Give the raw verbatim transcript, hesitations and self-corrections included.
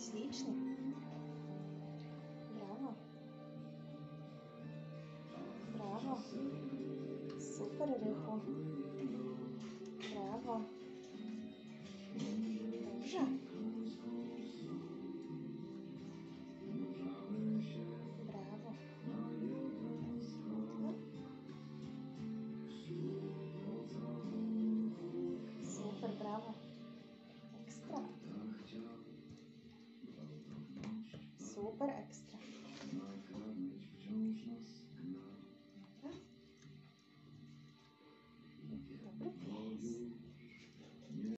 Ślicznie. Brawo. Brawo. Super, Rychu. Brawo. Dobrze. Brawo. Super, brawo. Ekstra. Super, ekstra.